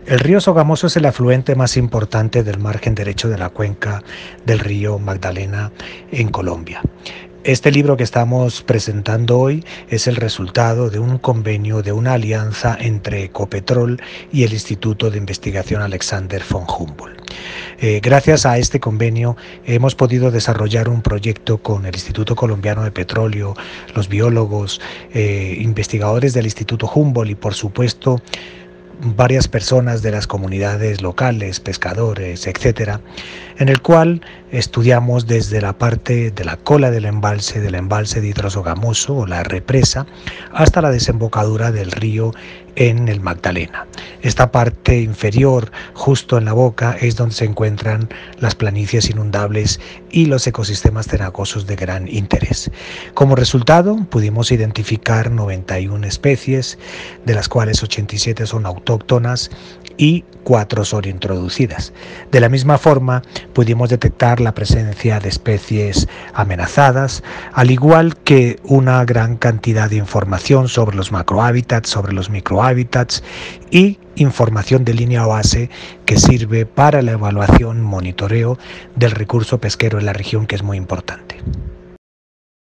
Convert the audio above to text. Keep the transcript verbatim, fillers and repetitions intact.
El río Sogamoso es el afluente más importante del margen derecho de la cuenca del río Magdalena en Colombia. Este libro que estamos presentando hoy es el resultado de un convenio, de una alianza entre Ecopetrol y el Instituto de Investigación Alexander von Humboldt. Eh, gracias a este convenio hemos podido desarrollar un proyecto con el Instituto Colombiano de Petróleo, los biólogos, eh, investigadores del Instituto Humboldt y, por supuesto, varias personas de las comunidades locales, pescadores, etcétera, en el cual estudiamos desde la parte de la cola del embalse, del embalse de Hidrosogamoso o la represa, hasta la desembocadura del río en el Magdalena. Esta parte inferior, justo en la boca, es donde se encuentran las planicies inundables y los ecosistemas cenagosos de gran interés. Como resultado, pudimos identificar noventa y una especies, de las cuales ochenta y siete son autóctonas y cuatro son introducidas. De la misma forma, pudimos detectar la presencia de especies amenazadas, al igual que una gran cantidad de información sobre los macrohábitats, sobre los microhábitats y información de línea base que sirve para la evaluación, monitoreo del recurso pesquero en la región, que es muy importante.